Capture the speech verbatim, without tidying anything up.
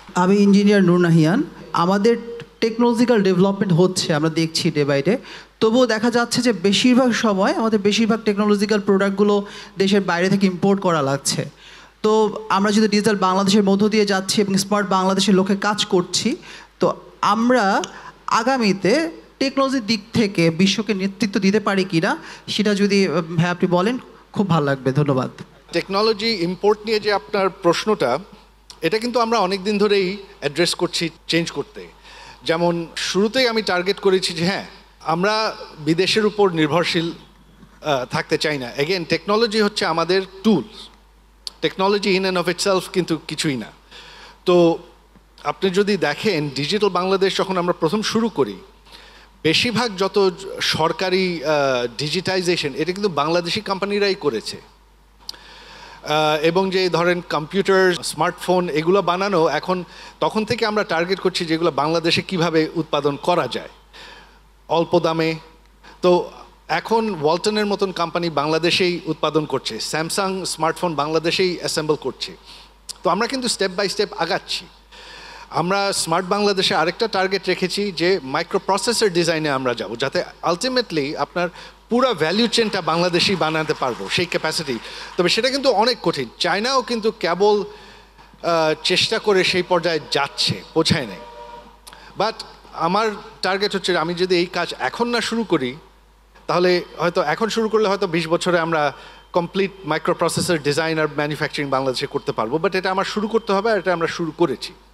আমি ইঞ্জিনিয়ার নূর নাহিয়ান। আমাদের technological development হচ্ছে, আমরা দেখছি ডে বাই ডে। তবুও দেখা যাচ্ছে যে বেশিরভাগ সময় আমাদের বেশিরভাগ টেকনোলজিক্যাল প্রোডাক্টগুলো দেশের বাইরে থেকে ইম্পোর্ট করা লাগছে। তো আমরা যদি ডিজিটাল বাংলাদেশের মধ্য দিয়ে যাচ্ছি এবং স্মার্ট বাংলাদেশের লক্ষ্যে কাজ করছি, তো আমরা আগামীতে টেকনোলজির দিক থেকে বিশ্বকে নেতৃত্ব দিতে পারি কিনা সেটা যদি ভাই আপনি বলেন খুব ভালো লাগবে। ধন্যবাদ। টেকনোলজি ইম্পোর্ট নিয়ে যে আপনার প্রশ্নটা, এটা কিন্তু আমরা অনেক দিন ধরেই অ্যাড্রেস করছি চেঞ্জ করতে। যেমন শুরুতেই আমি টার্গেট করেছি যে হ্যাঁ, আমরা বিদেশের উপর নির্ভরশীল থাকতে চাই না। এগেন, টেকনোলজি হচ্ছে আমাদের tools, technology in and of itself কিন্তু কিছুই না। তো আপনি যদি দেখেন ডিজিটাল বাংলাদেশ যখন আমরা প্রথম শুরু করি, বেশিরভাগ যত সরকারি ডিজিটাইজেশন এটা কিন্তু বাংলাদেশি কোম্পানিরাই করেছে। এবং যে ধরেন কম্পিউটার, স্মার্টফোন এগুলো বানানো এখন তখন থেকে আমরা টার্গেট করছি যেগুলো বাংলাদেশে কিভাবে উৎপাদন করা যায় অল্প দামে। তো এখন ওয়ালটনের মতন কোম্পানি বাংলাদেশেই উৎপাদন করছে, স্যামসাং স্মার্টফোন বাংলাদেশেই অ্যাসেম্বল করছে। তো আমরা কিন্তু স্টেপ বাই স্টেপ আগাচ্ছি। আমরা স্মার্ট বাংলাদেশে আরেকটা টার্গেট রেখেছি যে মাইক্রো প্রসেসর ডিজাইনে আমরা যাব, যাতে আলটিমেটলি আপনার পুরো ভ্যালু চেনটা বাংলাদেশেই বানাতে পারবো, সেই ক্যাপাসিটি। তবে সেটা কিন্তু অনেক কঠিন। চায়নাও কিন্তু কেবল চেষ্টা করে সেই পর্যায়ে যাচ্ছে, পৌঁছায় নাই। বাট আমার টার্গেট হচ্ছে আমি যদি এই কাজ এখন না শুরু করি, তাহলে হয়তো এখন শুরু করলে হয়তো বিশ বছরে আমরা কমপ্লিট মাইক্রো প্রসেসর ডিজাইন আর ম্যানুফ্যাকচারিং বাংলাদেশে করতে পারবো। বাট এটা আমার শুরু করতে হবে, আর এটা আমরা শুরু করেছি।